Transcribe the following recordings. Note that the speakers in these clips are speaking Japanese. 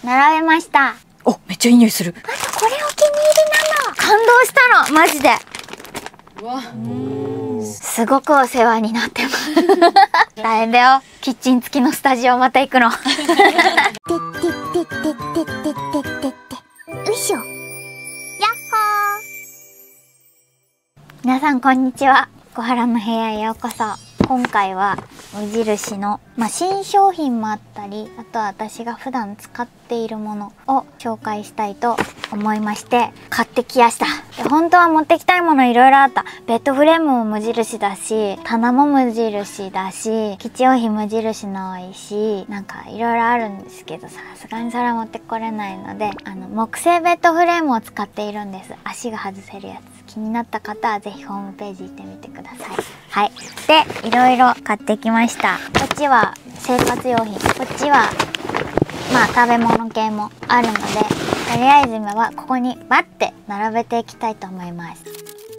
並べました。 お、めっちゃいい匂いする。 あとこれお気に入りなの。感動したの、マジで。 うわ、 すごくお世話になってます。大変だよ。キッチン付きのスタジオまた行くの。よいしょ。やっほー。皆さんこんにちは。小原の部屋へようこそ。今回は無印の、新商品もあったり、あとは私が普段使っているものを紹介したいと思いまして買ってきやした。で、本当は持ってきたいものいろいろあった。ベッドフレームも無印だし、棚も無印だし、キッチン用品無印の多いし、なんかいろいろあるんですけど、さすがにそれは持ってこれないので、木製ベッドフレームを使っているんです。足が外せるやつ。気になった方はぜひホームページ行ってみてください。はい。で、いろいろ買ってきました。こっちは生活用品。こっちは、食べ物系もあるので、とりあえず今はここにバッて並べていきたいと思います。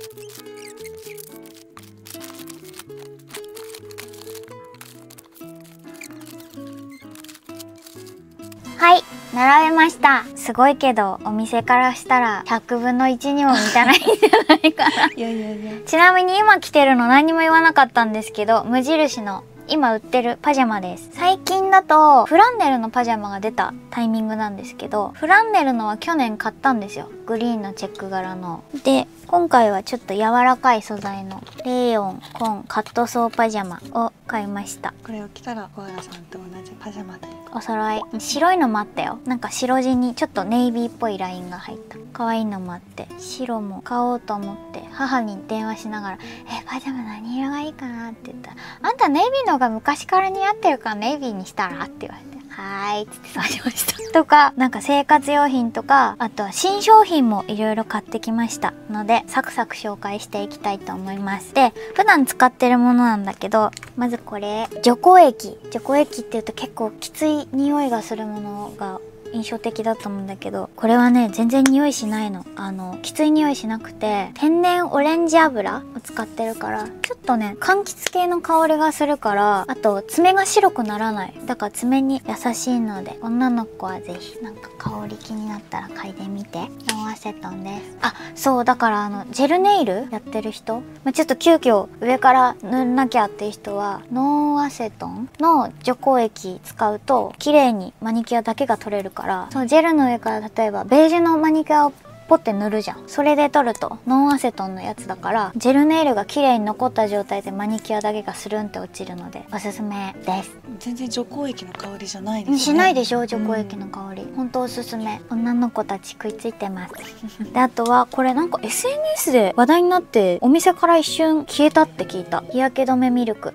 はい。並べました。すごいけど、お店からしたら100分の1にも満たないんじゃないかな。 いやいやいや。 ちなみに今着てるの何にも言わなかったんですけど、無印の今売ってるパジャマです。最近だとフランネルのパジャマが出たタイミングなんですけど、フランネルのは去年買ったんですよ。グリーンのチェック柄の。で、今回はちょっと柔らかい素材のレーヨンコンカットソーパジャマを買いました。 これを着たら小原さんと同じパジャマでお揃い。白いのもあったよ。なんか白地にちょっとネイビーっぽいラインが入った可愛いのもあって、白も買おうと思って母に電話しながら「パジャマ何色がいいかな?」って言ったら「あんたネイビーの方が昔から似合ってるからネイビーにしたら?」って言われて「はーい」っつってそうしましたとか、なんか生活用品とか、あとは新商品もいろいろ買ってきましたので、サクサク紹介していきたいと思います。で、普段使ってるものなんだけど、まずこれ除光液。除光液っていうと結構きつい匂いがするものが印象的だと思うんだけど、これはね全然匂いしないの。きつい匂いしなくて、天然オレンジ油を使ってるから、ちょっとね柑橘系の香りがするから、あと爪が白くならない。だから爪に優しいので、女の子はぜひなんか香り気になったら嗅いでみて。ノンアセトンです。あ、そうだからジェルネイルやってる人、ちょっと急遽上から塗んなきゃっていう人はノンアセトンの除光液使うと綺麗にマニキュアだけが取れるから、そのジェルの上から例えばベージュのマニキュアをポって塗るじゃん。それで取るとノンアセトンのやつだから、ジェルネイルが綺麗に残った状態でマニキュアだけがスルンって落ちるのでおすすめです。 全然除光液の香りじゃないですね。 しないでしょ除光液の香り。ほんとおすすめ。女の子たち食いついてます。で、あとはこれなんか SNS で話題になってお店から一瞬消えたって聞いた。日焼け止めミルク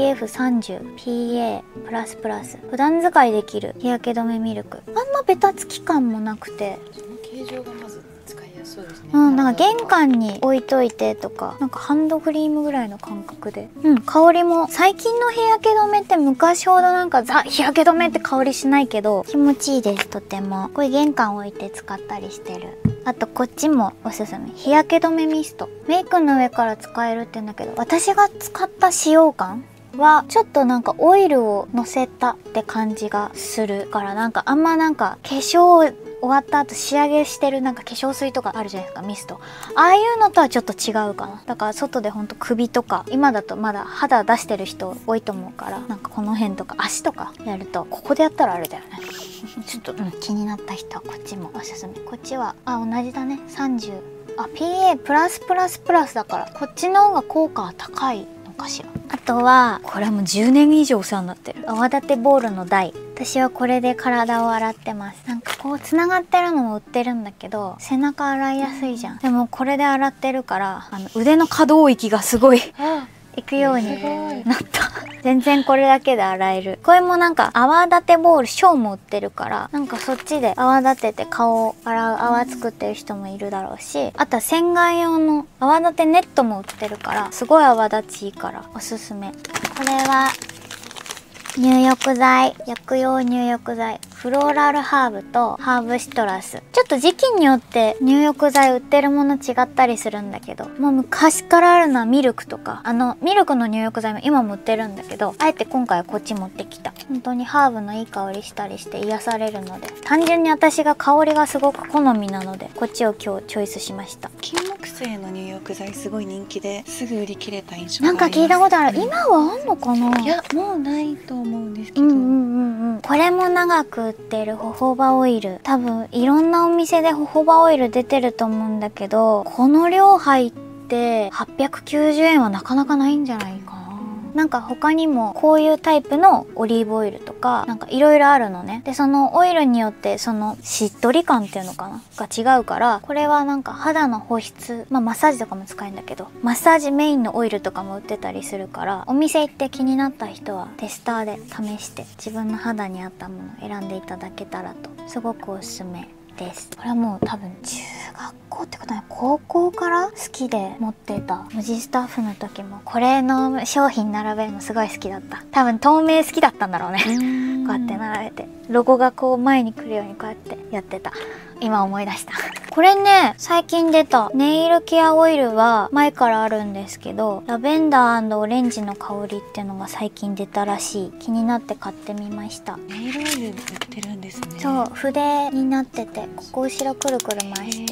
SPF30 PA++、普段使いできる日焼け止めミルク。あんまベタつき感もなくて、 その形状がまず使いやすそうですね。 なんか玄関に置いといてとか、なんかハンドクリームぐらいの感覚で、香りも最近の日焼け止めって昔ほどなんかザ日焼け止めって香りしないけど気持ちいいです。とてもこれ玄関置いて使ったりしてる。あとこっちもおすすめ、日焼け止めミスト。メイクの上から使えるって言うんだけど、私が使った使用感はちょっとなんかオイルをのせたって感じがするから、なんかあんまなんか化粧終わった後仕上げしてるなんか化粧水とかあるじゃないですか、ミスト。ああいうのとはちょっと違うかな。だから外でほんと首とか、今だとまだ肌出してる人多いと思うから、なんかこの辺とか足とかやると、ここでやったらあれだよね。ちょっと、気になった人はこっちもおすすめ。こっちは同じだね。30、PA++++ だから、こっちの方が効果は高いのかしら。あとはこれはもう10年以上お世話になってる泡立てボールの台。私はこれで体を洗ってます。なんかこうつながってるのも売ってるんだけど、背中洗いやすいじゃん。でもこれで洗ってるから腕の可動域がすごいいくようになった。全然これだけで洗える。これもなんか泡立てボールショーも売ってるから、なんかそっちで泡立てて顔を洗う泡作ってる人もいるだろうし、あとは洗顔用の泡立てネットも売ってるから、すごい泡立ちいいからおすすめ。これは入浴剤、薬用入浴剤。 フローラルハーブとハーブシトラス。ちょっと時期によって入浴剤売ってるもの違ったりするんだけど、もう昔からあるのはミルクとか、ミルクの入浴剤も今も売ってるんだけど、あえて今回はこっち持ってきた。本当にハーブのいい香りしたりして癒されるので、単純に私が香りがすごく好みなので、こっちを今日チョイスしました。 金木犀の入浴剤すごい人気ですぐ売り切れた印象なんか聞いたことある。今はあんのかな。 いやもうないと思うんですけど、 これも長く売ってるホホバオイル、多分いろんなお店でホホバオイル出てると思うんだけど、この量入って890円はなかなかないんじゃないかな。なんか他にもこういうタイプのオリーブオイルとかなんかいろいろあるのね。でそのオイルによってそのしっとり感っていうのかなが違うから、これはなんか肌の保湿、マッサージとかも使えるんだけど、マッサージメインのオイルとかも売ってたりするから、お店行って気になった人はテスターで試して自分の肌に合ったものを選んでいただけたらと、すごくおすすめです。これはもう多分中学校ってことは高校から好きで持ってた。無地スタッフの時もこれの商品並べるのすごい好きだった。多分透明好きだったんだろうね。こうやって並べてロゴがこう前に来るようにこうやってやってた。今思い出した。これね、最近出たネイルケアオイルは前からあるんですけど、ラベンダー&オレンジの香りっていうのが最近出たらしい。気になって買ってみました。 ネイルオイル売ってるんですね。 そう、筆になってて、ここ後ろくるくる回して。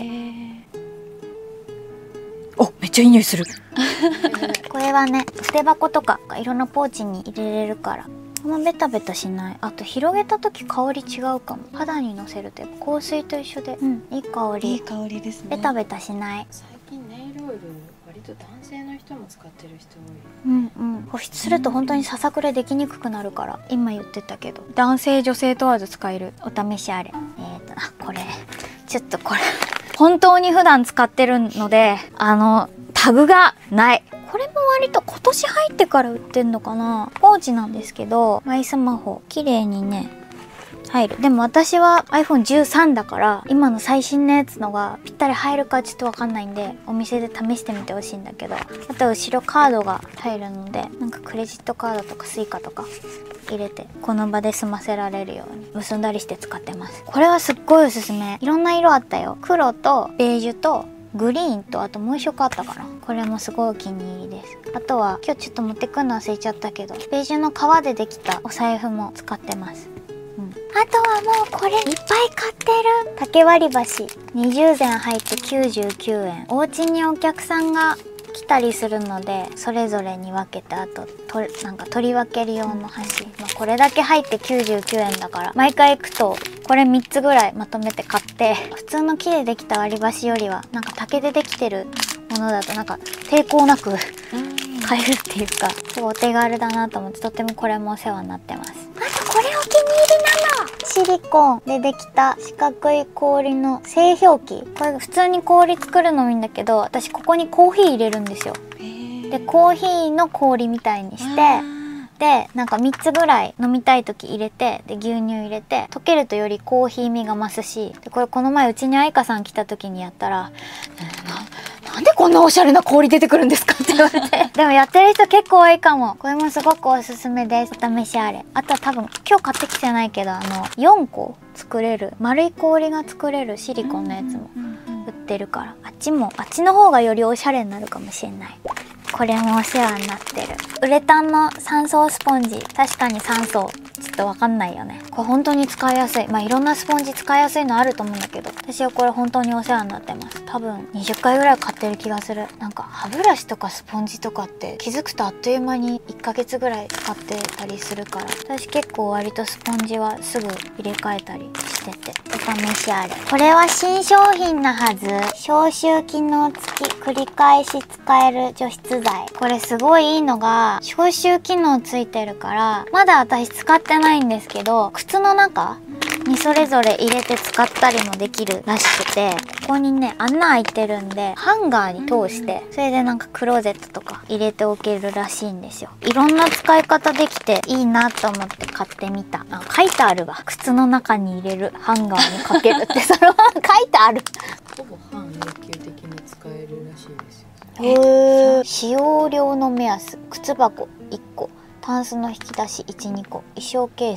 お、めっちゃいい匂いする。 これはね、筆箱とかいろんなポーチに入れれるから、あんまベタベタしない。あと広げた時香り違うかも。肌にのせると香水と一緒で、いい香り。 いい香りですね。 ベタベタしない。 最近ネイルオイル割と男性の人も使ってる人多い。 保湿すると本当にささくれできにくくなるから、今言ってたけど男性女性問わず使える。お試しあれ。これちょっとこれ本当に普段使ってるのでタグがない。これも割と今年入ってから売ってんのかな。ポーチなんですけど、マイスマホ綺麗にね入る。でも私は iPhone13 だから今の最新のやつのがぴったり入るかちょっとわかんないんで、お店で試してみてほしいんだけど、あと後ろカードが入るので、なんかクレジットカードとかスイカとか入れてこの場で済ませられるように結んだりして使ってます。これはすっごいおすすめ。いろんな色あったよ。黒とベージュとグリーンと、あともう一色あったかな。これもすごいお気に入りです。あとは今日ちょっと持ってくるの忘れちゃったけど、ベージュの革でできたお財布も使ってます。あとはもうこれいっぱい買ってる。竹割り箸20膳入って99円。お家にお客さんが来たりするのでそれぞれに分けて、あとなんか取り分ける用の箸、これだけ入って99円だから、毎回行くとこれ3つぐらいまとめて買って、普通の木でできた割り箸よりはなんか竹でできてるものだとなんか抵抗なく買えるっていうか、すごいお手軽だなと思って、とってもこれもお世話になってます。あとこれお気に入りなの。シリコンでできた四角い氷の製氷機。これ普通に氷作るのもいいんだけど、私ここにコーヒー入れるんですよ。でコーヒーの氷みたいにして、でなんか3つぐらい飲みたい時入れて、で牛乳入れて溶けるとよりコーヒー味が増すし、でこれこの前うちに愛花さん来た時にやったらなんでこんなおしゃれな氷出てくるんですかって言われてでもやってる人結構多いかも。これもすごくおすすめです。お試しあれ。あとは多分今日買ってきてないけど4個作れる丸い氷が作れるシリコンのやつも売ってるから、あっちの方がよりおしゃれになるかもしれない。これもお世話になってるウレタンの3層スポンジ。確かに3層ちょっとわかんないよね。これ本当に使いやすい。いろんなスポンジ使いやすいのあると思うんだけど、私はこれ本当にお世話になってます。多分20回ぐらい買ってる気がする。なんか歯ブラシとかスポンジとかって気づくとあっという間に1ヶ月ぐらい使ってたりするから、私結構割とスポンジはすぐ入れ替えたりしてて、お試しあれ。これは新商品なはず。消臭機能付き繰り返し使える除湿剤。これすごいいいのが消臭機能ついてるから、まだ私使ってないんですけど、靴の中にそれぞれ入れて使ったりもできるらしくて、ここにね穴開いてるんでハンガーに通して、それでなんかクローゼットとか入れておけるらしいんですよ。いろんな使い方できていいなと思って買ってみた。書いてあるわ。靴の中に入れる、ハンガーにかけるってそれは書いてあるほぼ半永久的に使えるらしいですよ。 使用量の目安。靴箱1個、タンスの引き出し 1,2 個、衣装ケース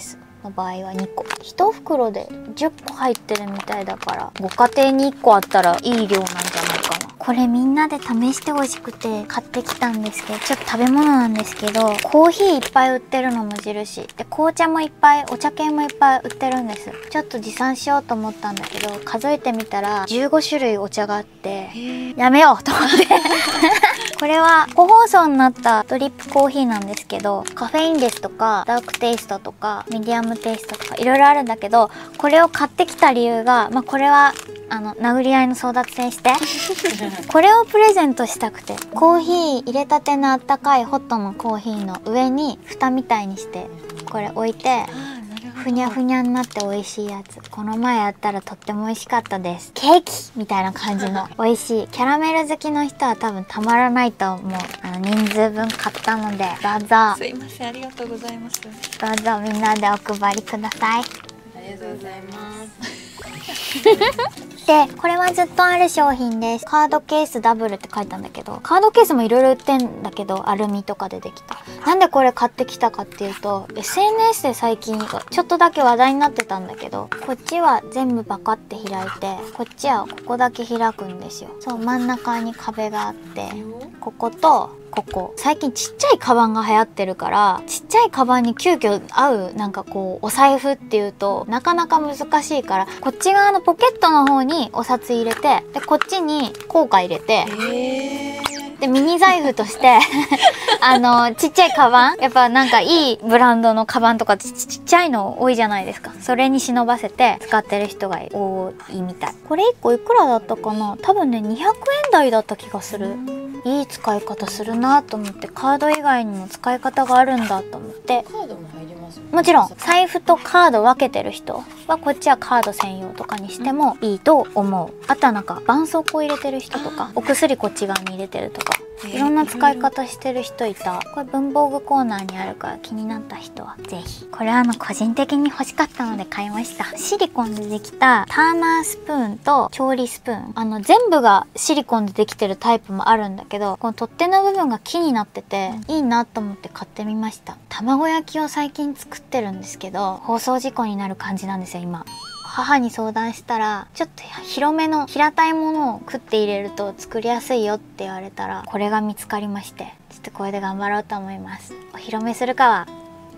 の場合は2個、1袋で10個入ってるみたいだから、ご家庭に1個あったらいい量なんじゃないかな。これみんなで試してほしくて買ってきたんですけど、ちょっと食べ物なんですけど、コーヒーいっぱい売ってるの無印で、紅茶もいっぱい、お茶系もいっぱい売ってるんです。ちょっと持参しようと思ったんだけど、数えてみたら15種類お茶があって、やめようと思ってこれは個包装になったドリップコーヒーなんですけど、カフェインレスとかダークテイストとかミディアムテイストとかいろいろあるんだけど、これを買ってきた理由が、これは殴り合いの争奪戦してこれをプレゼントしたくて、コーヒー入れたてのあったかいホットのコーヒーの上に蓋みたいにしてこれ置いて、ふにゃふにゃになって美味しいやつ。この前やったらとっても美味しかったです。ケーキみたいな感じの美味しい。キャラメル好きの人は多分たまらないと思う。人数分買ったので、どうぞ。 すいません、ありがとうございます。 どうぞみんなでお配りください。 ありがとうございますで、これはずっとある商品です。カードケースダブルって書いたんだけど、カードケースもいろいろ売ってんだけど、アルミとかでできた。なんでこれ買ってきたかっていうと、 SNS で最近ちょっとだけ話題になってたんだけど、こっちは全部パカって開いて、こっちはここだけ開くんですよ。そう、真ん中に壁があって、こことここ、最近ちっちゃいカバンが流行ってるから、ちっちゃいカバンに急遽合うなんかこうお財布っていうとなかなか難しいから、こっち側のポケットの方にお札入れて、でこっちに硬貨入れて、でミニ財布としてちっちゃいカバン、やっぱなんかいいブランドのカバンとかちっちゃいの多いじゃないですか。それに忍ばせて使ってる人が多いみたい。これ1個いくらだったかな、多分ね200円台だった気がする。いい使い方するなと思って、カード以外にも使い方があるんだと思って。 カードも入りますよね。 もちろん財布とカード分けてる人はこっちはカード専用とかにしてもいいと思う。あとはなんか絆創膏入れてる人とか、お薬こっち側に入れてるとか、いろんな使い方してる人いた。これ文房具コーナーにあるから気になった人はぜひ。これは個人的に欲しかったので買いました。シリコンでできたターナースプーンと調理スプーン、全部がシリコンでできてるタイプもあるんだけど、この取っ手の部分が木になってていいなと思って買ってみました。卵焼きを最近作ってるんですけど、放送事故になる感じなんですよ今。母に相談したら、ちょっと広めの平たいものを食って入れると作りやすいよって言われたら、これが見つかりまして、ちょっとこれで頑張ろうと思います。お披露目するかは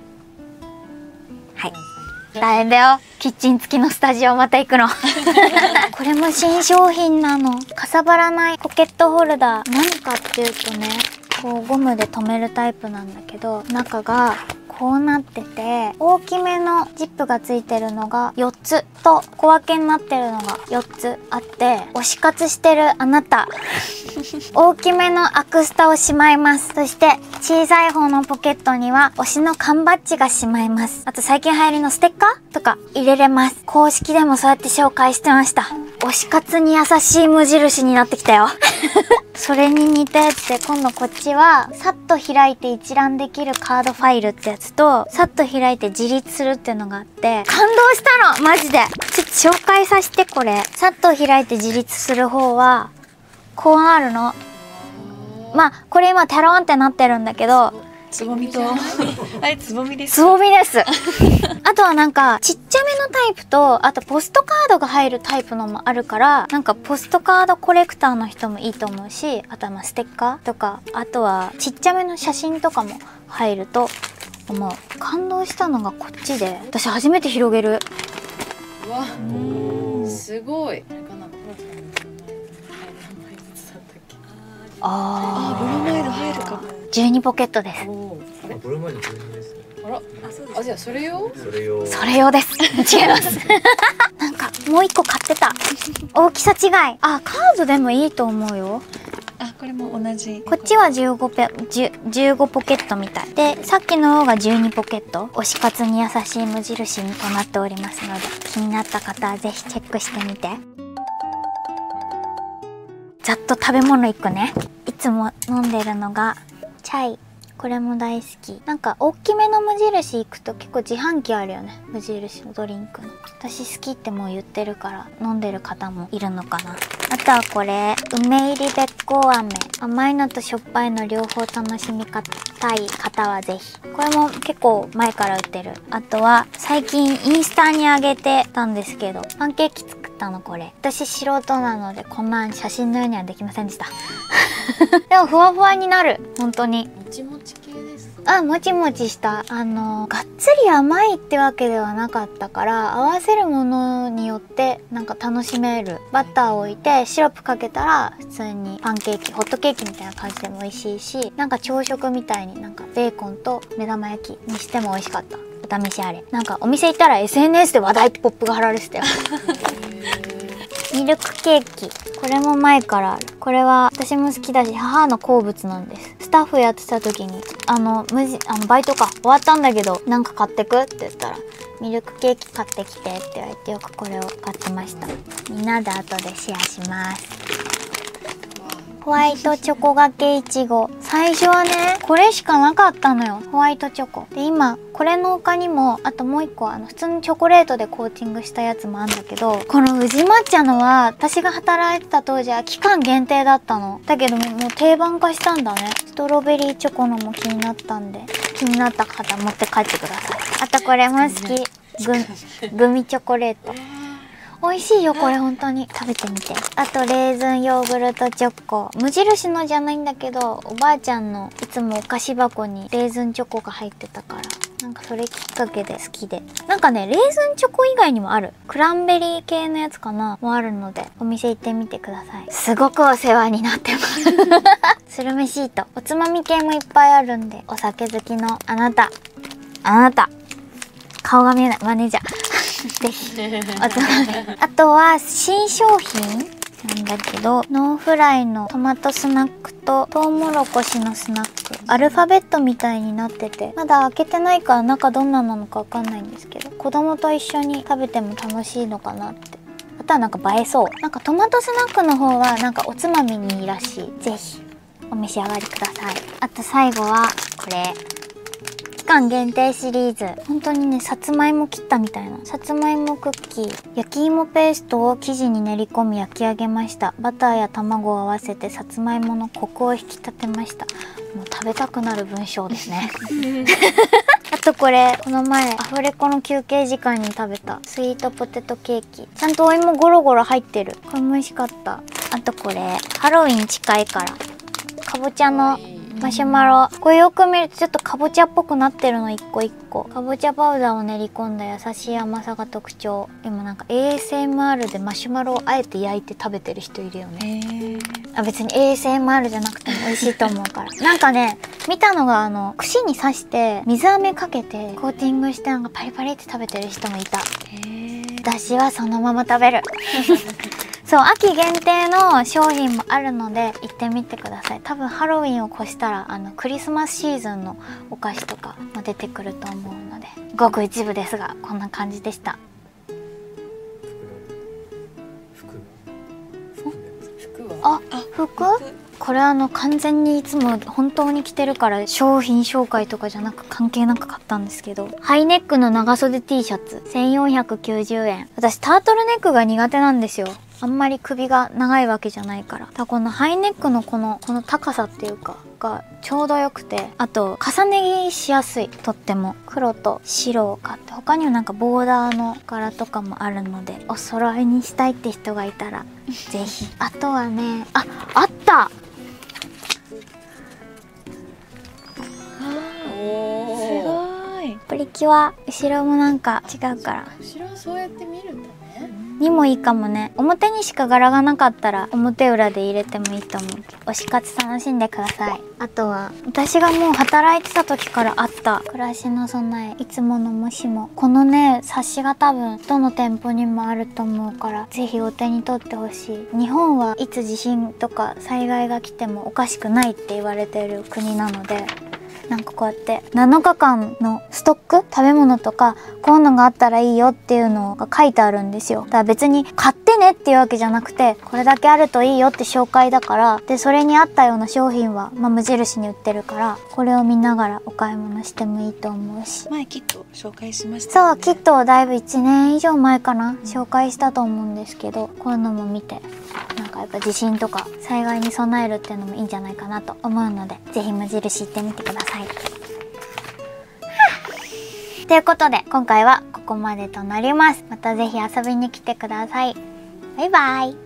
はい、大変だよ。キッチン付きのスタジオまた行くのこれも新商品なの。かさばらないポケットホルダー。何かっていうとね、こうゴムで留めるタイプなんだけど、中がこうなってて、大きめのジップがついてるのが4つと小分けになってるのが4つあって、推し活してるあなた大きめのアクスタをしまいます。そして小さい方のポケットには推しの缶バッジがしまいます。あと最近流行りのステッカーとか入れれます。公式でもそうやって紹介してました。推し活に優しい無印になってきたよそれに似たやつで、今度こっちはさっと開いて一覧できるカードファイルってやつと、さっと開いて自立するっていうのがあって、感動したのマジで。ちょっと紹介させて。これさっと開いて自立する方はこうなるの。これ今テロンってなってるんだけど、 つぼみとあれつぼみです。 つぼみですあとはなんかちっちゃめのタイプと、あとポストカードが入るタイプのもあるから、なんかポストカードコレクターの人もいいと思うし、あとはステッカーとか、あとはちっちゃめの写真とかも入ると思う。感動したのがこっちで、私初めて広げる。 うわ、すごい。あれかな、プロさんの名前いつだったっけ。 ブロマイド入るかも。 12ポケットです。 ブロマイド12ですね。 あら、あ、じゃあそれ用？ それ用。 それ用です。違いますなんかもう一個買ってた。大きさ違い。カードでもいいと思うよ。 これも同じ。 こっちは15ポケットみたいで、さっきの方が12ポケット。推し活に優しい無印となっておりますので、気になった方はぜひチェックしてみて。ざっと食べ物1個ね。いつも飲んでるのがチャイ。これも大好き。なんか大きめの無印行くと結構自販機あるよね、無印のドリンクの。私好きってもう言ってるから飲んでる方もいるのかな。あとはこれ梅入りべっこう飴。甘いのとしょっぱいの両方楽しみ方。 たい方はぜひ。これも結構前から売ってる。あとは最近インスタに上げてたんですけど、パンケーキ作ったのこれ。私素人なのでこんな写真のようにはできませんでした。でもふわふわになる。本当に。 もちもち系ですか？ あ、もちもちした。がっつり甘いってわけではなかったから、合わせるものによってなんか楽しめる。バターを置いてシロップかけたら普通にパンケーキ、ホットケーキみたいな感じでも美味しいし、なんか朝食みたいになんかベーコンと目玉焼きにしても美味しかった。お試しあれ。なんかお店行ったら SNS で話題ポップが貼られてたよ。ミルクケーキ。これも前からある。これは私も好きだし母の好物なんです。スタッフやってた時にバイトか終わったんだけどなんか買ってくって言ったらミルクケーキ買ってきてって言われてよくこれを買ってました。みんなで後でシェアします。ホワイトチョコがけいちご。最初はねこれしかなかったのよ、ホワイトチョコで。今これの他にもあともう一個普通にチョコレートでコーティングしたやつもあるんだけど、この宇治抹茶のは私が働いてた当時は期間限定だったのだけどもう定番化したんだね。ストロベリーチョコのも気になったんで、気になった方持って帰ってください。あとこれも好き。グミチョコレート美味しいよこれ。本当に食べてみて。あとレーズンヨーグルトチョコ。無印のじゃないんだけどおばあちゃんのいつもお菓子箱にレーズンチョコが入ってたから、なんかそれきっかけで好きで。なんかねレーズンチョコ以外にもある。クランベリー系のやつかなもあるのでお店行ってみてください。すごくお世話になってます。スルメシート。おつまみ系もいっぱいあるんで、お酒好きのあなた顔が見えないマネージャーぜひおつまみ。あとは新商品なんだけど、ノーフライのトマトスナックとトウモロコシのスナック。アルファベットみたいになっててまだ開けてないから中どんななのかわかんないんですけど、子供と一緒に食べても楽しいのかなって。あとはなんか映えそう。なんかトマトスナックの方はなんかおつまみにいいらしい。ぜひお召し上がりください。あと最後はこれ。期間限定シリーズ。本当にねさつまいも切ったみたいな。さつまいもクッキー。焼き芋ペーストを生地に練り込み焼き上げました。バターや卵を合わせてさつまいものコクを引き立てました。もう食べたくなる文章ですね。あとこれこの前アフレコの休憩時間に食べたスイートポテトケーキ。ちゃんとお芋ゴロゴロ入ってる。これも美味しかった。あとこれハロウィン近いからかぼちゃのマシュマロ。これよく見るとちょっとかぼちゃっぽくなってるの一個一個。かぼちゃパウダーを練り込んだ優しい甘さが特徴。今なんか ASMR でマシュマロをあえて焼いて食べてる人いるよね。別に ASMR じゃなくても美味しいと思うから。なんかね見たのが串に刺して水飴かけてコーティングしてなんかパリパリって食べてる人もいた。私はそのまま食べる。そう、秋限定の商品もあるので行ってみてください。多分ハロウィンを越したらクリスマスシーズンのお菓子とかも出てくると思うので、ごく一部ですがこんな感じでした。 服は服？これ完全にいつも本当に着てるから商品紹介とかじゃなく関係なく買ったんですけど、ハイネックの長袖 T シャツ1490円。私タートルネックが苦手なんですよ。あんまり首が長いわけじゃないから。このハイネックのこの高さっていうかがちょうどよくて、あと重ね着しやすい。とっても黒と白を買って、他にはなんかボーダーの柄とかもあるのでお揃いにしたいって人がいたらぜひ。あとはねあったすごい。 プリキュア後ろもなんか違うから後ろはそうやって見るんだね。 にもいいかもね。表にしか柄がなかったら表裏で入れてもいいと思う。推し活楽しんでください。あとは私がもう働いてた時からあった暮らしの備えいつものもしも。このね冊子が多分どの店舗にもあると思うからぜひお手に取ってほしい。日本はいつ地震とか災害が来てもおかしくないって言われてる国なので、なんかこうやって7日間のストック食べ物とかこういうのがあったらいいよっていうのが書いてあるんですよ。だから別に買ってねっていうわけじゃなくてこれだけあるといいよって紹介だから。でそれに合ったような商品は、無印に売ってるからこれを見ながらお買い物してもいいと思うし。 前キット紹介しましたそう、 よね。 キットをだいぶ1年以上前かな紹介したと思うんですけど、こういうのも見てなんかかやっぱ地震とか災害に備えるっていうのもいいんじゃないかなと思うので、是非無印行ってみてください。ということで今回はここまでとなります。また是非遊びに来てください。バイバイ。